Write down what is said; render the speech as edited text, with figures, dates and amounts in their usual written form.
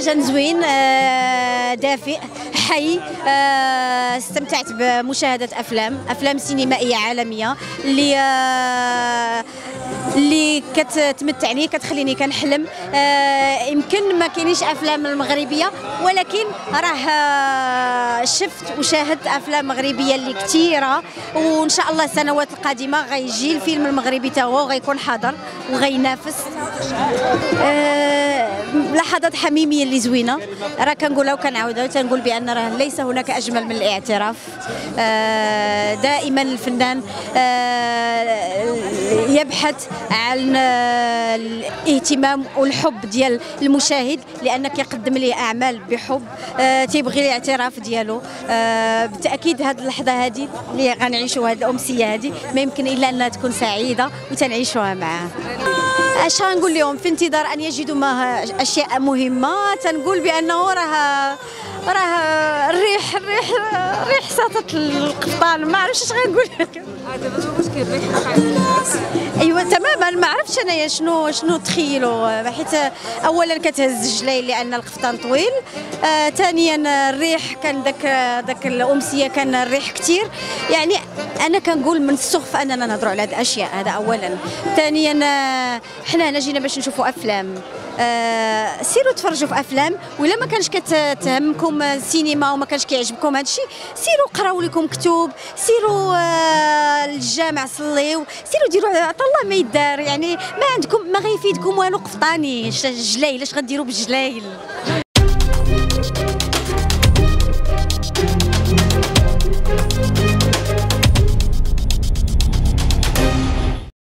مهرجان زوين دافئ حي. استمتعت بمشاهدة أفلام سينمائية عالمية اللي كتمتعني، كتخليني كنحلم. يمكن ما كاينيش افلام المغربيه، ولكن راه شفت وشاهدت افلام مغربيه اللي كثيره، وان شاء الله السنوات القادمه غيجي الفيلم المغربي تا هو غيكون حاضر وغينافس. لحظات حميميه اللي زوينه، راه كنقولها وكنعاودها وتنقول بان راه ليس هناك اجمل من الاعتراف. دائما الفنان يبحث عن الاهتمام والحب ديال المشاهد، لان كيقدم ليه اعمال بحب، تيبغي الاعتراف ديالو. بالتاكيد هذه اللحظه هذه اللي غنعيشوها، هذه الامسيه هذه ما يمكن الا انها تكون سعيده وتنعيشوها معاه. اش غنقول لهم؟ في انتظار ان يجدوا ما اشياء مهمه. تنقول بانه راه الريح ساطت القفطان. ما عرفتش اش غنقول لك. دابا واش كيريح؟ ايوا تماما. ما عرفتش انايا شنو تخيلوا، حيت اولا كتهز الجلايل لان القفطان طويل. ثانيا الريح كان داك الامسيه كان الريح كثير. يعني انا كنقول من السخف اننا نهضروا على هذه الاشياء. هذا اولا. ثانيا حنا هنا جينا باش نشوفوا افلام. سيروا تفرجوا في افلام، ولا ما كانش كتهمكم السينما وما كانش كيعجبكم هذا الشيء، سيروا قراو لكم كتب، سيروا للجامع صليو، سيروا ديروا عطا الله ما يدار. يعني ما عندكم ما غيفيدكم والو قفطاني الجلايل. اش غديروا بالجلايل؟